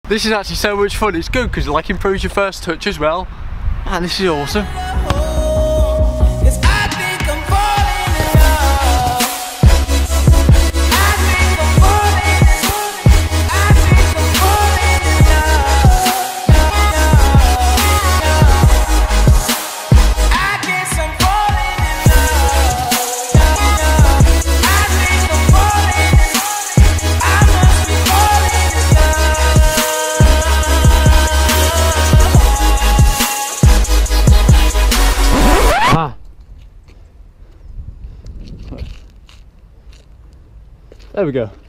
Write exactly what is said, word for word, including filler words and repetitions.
This is actually so much fun. It's good because it like improves your first touch as well. Man, this is awesome. There we go.